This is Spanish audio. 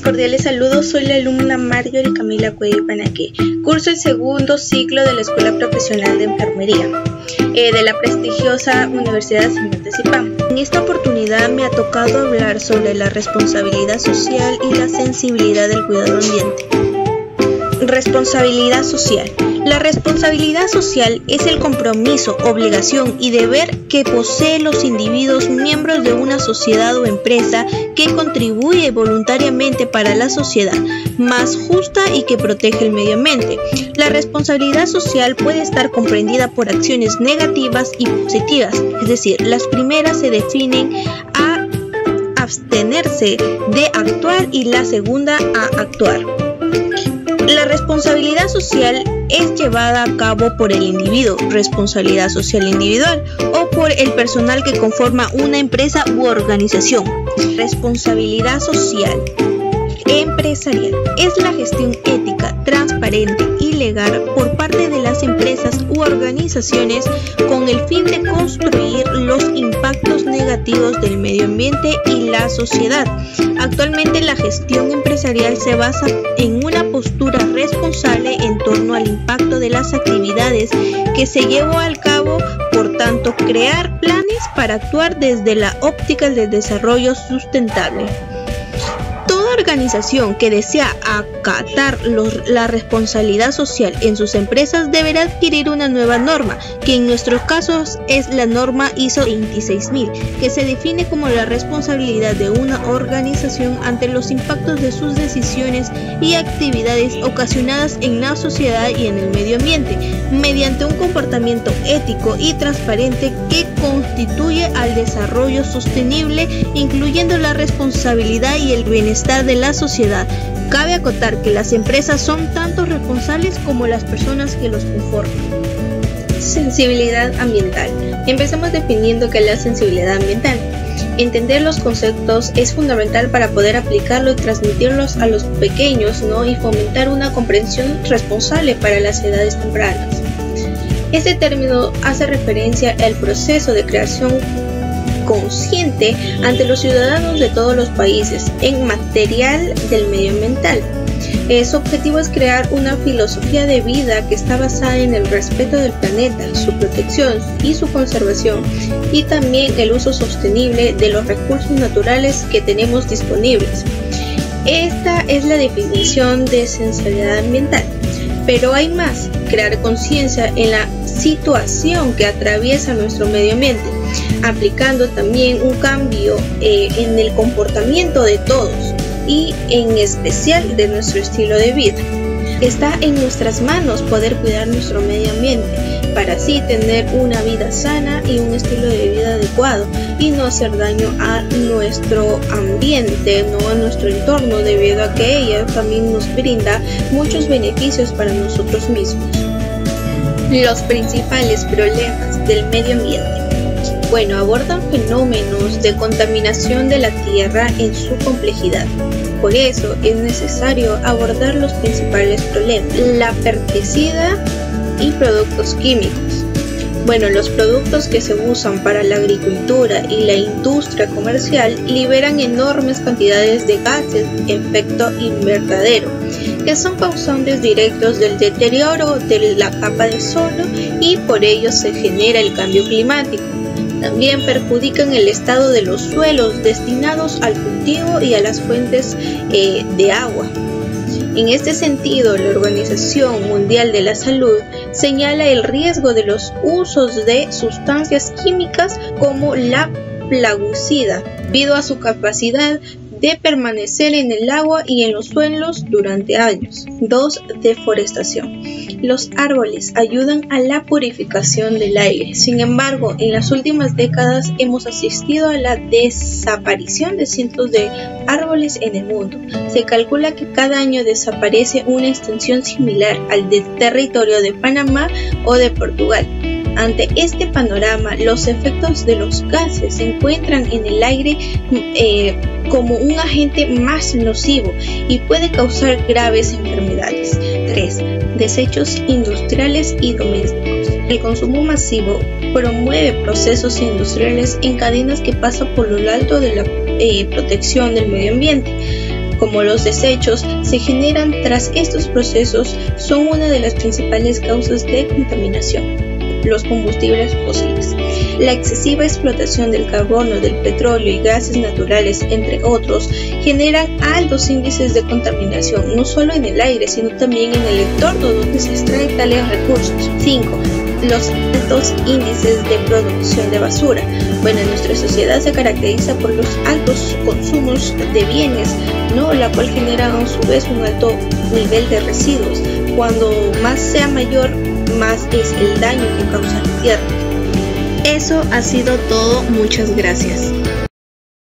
cordiales saludos, soy la alumna Marjorie Camila Cuello Panaque, curso el segundo ciclo de la Escuela Profesional de Enfermería de la prestigiosa Universidad Señor de Zipán. En esta oportunidad me ha tocado hablar sobre la responsabilidad social y la sensibilidad del cuidado ambiente. Responsabilidad social. La responsabilidad social es el compromiso, obligación y deber que poseen los individuos miembros de una sociedad o empresa que contribuye voluntariamente para la sociedad más justa y que protege el medio ambiente. La responsabilidad social puede estar comprendida por acciones negativas y positivas, es decir, las primeras se definen a abstenerse de actuar y la segunda a actuar. La responsabilidad social es llevada a cabo por el individuo, responsabilidad social individual, o por el personal que conforma una empresa u organización. Responsabilidad social empresarial es la gestión ética, transparente y legal por parte de las empresas u organizaciones con el fin de construir los impactos negativos del medio ambiente y la sociedad. Actualmente la gestión empresarial se basa en una postura responsable en torno al impacto de las actividades que se llevó a cabo, por tanto, crear planes para actuar desde la óptica del desarrollo sustentable. Toda organización que desea acatar la responsabilidad social en sus empresas deberá adquirir una nueva norma, que en nuestros casos es la norma ISO 26000, que se define como la responsabilidad de una organización ante los impactos de sus decisiones y actividades ocasionadas en la sociedad y en el medio ambiente, mediante un comportamiento ético y transparente que constituye al desarrollo sostenible, incluyendo la responsabilidad y el bienestar de la sociedad. Cabe acotar que las empresas son tanto responsables como las personas que los conforman. Sensibilidad ambiental. Empecemos definiendo qué es la sensibilidad ambiental. Entender los conceptos es fundamental para poder aplicarlo y transmitirlos a los pequeños, y fomentar una comprensión responsable para las edades tempranas. Este término hace referencia al proceso de creación consciente ante los ciudadanos de todos los países en material del medio ambiental. Su objetivo es crear una filosofía de vida que está basada en el respeto del planeta, su protección y su conservación, y también el uso sostenible de los recursos naturales que tenemos disponibles. Esta es la definición de sensibilidad ambiental. Pero hay más: crear conciencia en la situación que atraviesa nuestro medio ambiente, aplicando también un cambio en el comportamiento de todos y en especial de nuestro estilo de vida. Está en nuestras manos poder cuidar nuestro medio ambiente para así tener una vida sana y un estilo de vida adecuado y no hacer daño a nuestro ambiente, a nuestro entorno, debido a que ella también nos brinda muchos beneficios para nosotros mismos. Los principales problemas del medio ambiente. Abordan fenómenos de contaminación de la tierra en su complejidad. Por eso es necesario abordar los principales problemas: la pesticida y productos químicos. Los productos que se usan para la agricultura y la industria comercial liberan enormes cantidades de gases de efecto invernadero, que son causantes directos del deterioro de la capa de ozono y por ello se genera el cambio climático. También perjudican el estado de los suelos destinados al cultivo y a las fuentes de agua. En este sentido, la Organización Mundial de la Salud señala el riesgo de los usos de sustancias químicas como la plaguicida, debido a su capacidad de permanecer en el agua y en los suelos durante años. 2. Deforestación. Los árboles ayudan a la purificación del aire. Sin embargo, en las últimas décadas hemos asistido a la desaparición de cientos de árboles en el mundo. Se calcula que cada año desaparece una extensión similar al del territorio de Panamá o de Portugal. Ante este panorama, los efectos de los gases se encuentran en el aire como un agente más nocivo y puede causar graves enfermedades. 3. Desechos industriales y domésticos. El consumo masivo promueve procesos industriales en cadenas que pasan por lo alto de la protección del medio ambiente, como los desechos se generan tras estos procesos, son una de las principales causas de contaminación. Los combustibles fósiles. La excesiva explotación del carbono, del petróleo y gases naturales, entre otros, generan altos índices de contaminación, no solo en el aire, sino también en el entorno donde se extraen tales recursos. 5. Los altos índices de producción de basura. Bueno, nuestra sociedad se caracteriza por los altos consumos de bienes, ¿no? La cual genera a su vez un alto nivel de residuos. Cuando más sea mayor, más es el daño que causa la tierra. Eso ha sido todo, muchas gracias.